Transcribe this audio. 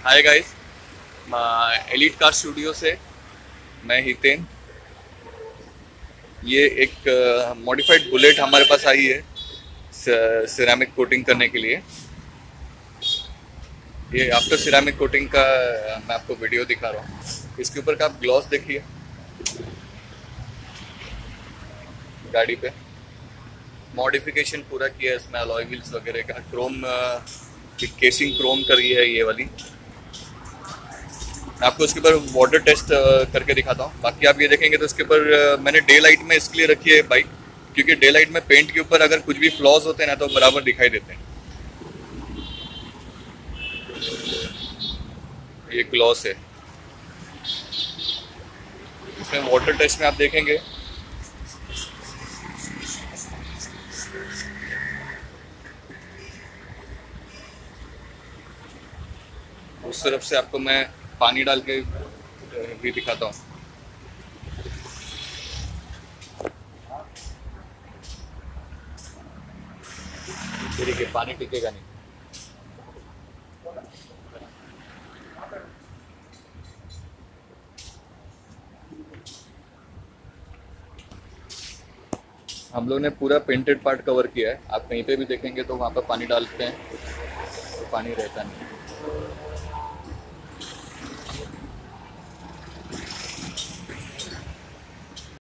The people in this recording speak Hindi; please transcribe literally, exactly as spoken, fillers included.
हाय गाइस, एलीट कार स्टूडियो से मैं हितेन। ये एक मॉडिफाइड बुलेट हमारे पास आई है सिरेमिक कोटिंग करने के लिए। ये आफ्टर सिरेमिक कोटिंग का अ, मैं आपको वीडियो दिखा रहा हूँ। इसके ऊपर का आप ग्लॉस देखिए गाड़ी पे। मॉडिफिकेशन पूरा किया है इसमें, अलॉय व्हील्स वगैरह का, क्रोम केसिंग क्रोम करी है ये वाली। मैं आपको इसके ऊपर वाटर टेस्ट करके दिखाता हूँ। बाकी आप ये देखेंगे तो इसके ऊपर अ, मैंने डे लाइट में इसलिए रखी है बाइक, क्योंकि डे लाइट में पेंट के ऊपर अगर कुछ भी फ्लॉज होते हैं ना तो बराबर दिखाई देते हैं। ये ग्लॉस है। इसमें वाटर टेस्ट में आप देखेंगे उस तरफ से आपको मैं पानी डाल के भी दिखाता हूँ। देखिए पानी टिकेगा नहीं। हम लोग ने पूरा पेंटेड पार्ट कवर किया है। आप कहीं पे भी देखेंगे तो वहाँ पर पानी डालते हैं तो पानी रहता नहीं।